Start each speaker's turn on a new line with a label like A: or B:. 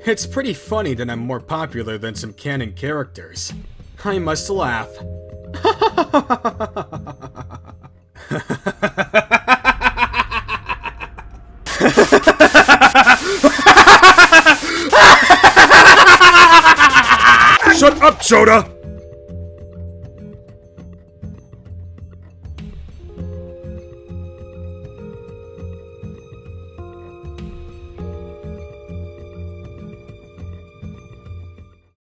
A: It's pretty funny that I'm more popular than some canon characters. I must laugh.
B: Shut up, Jota!